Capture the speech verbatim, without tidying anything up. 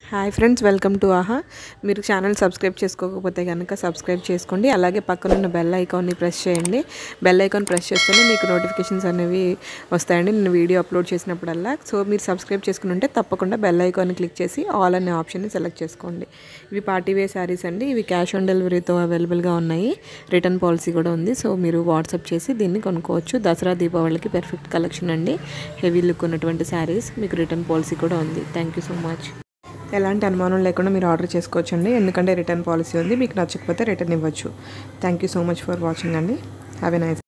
Hi friends, welcome to ఆహా. మీరు channel subscribe చేసుకోకపోతే కనుక సబ్స్క్రైబ్ చేసుకోండి. అలాగే పక్కనున్న బెల్ ఐకాన్ని ప్రెస్ చేయండి. బెల్ ఐకాన్ ప్రెస్ చేస్తేనే మీకు నోటిఫికేషన్స్ అనేవి వస్తాయండి నేను వీడియో అప్లోడ్ చేసినప్పుడల్లా. సో మీరు సబ్స్క్రైబ్ చేసుకుని ఉంటే తప్పకుండా బెల్ ఐకాన్ని క్లిక్ చేసి ఆల్ అనే ఆప్షన్ని సెలెక్ట్ చేసుకోండి. ఇవి పార్టీ వేర్ శారీస్ అండి. ఇవి క్యాష్ ఆన్ డెలివరీతో అవైలబుల్గా ఉన్నాయి. రిటర్న్ పాలసీ కూడా ఉంది. సో మీరు వాట్సాప్ చేసి దీన్ని కొనుక్కోవచ్చు. దసరా దీపావళికి పెర్ఫెక్ట్ కలెక్షన్ అండి. హెవీ లుక్ ఉన్నటువంటి శారీస్. మీకు రిటర్న్ పాలసీ కూడా ఉంది. Thank you so much. ఎలాంటి అనుమానం లేకుండా మీరు ఆర్డర్ చేసుకోవచ్చండి, ఎందుకంటే రిటర్న్ పాలసీ ఉంది. మీకు నచ్చకపోతే రిటర్న్ ఇవ్వచ్చు. Thank you so much for watching అండి. Have a nice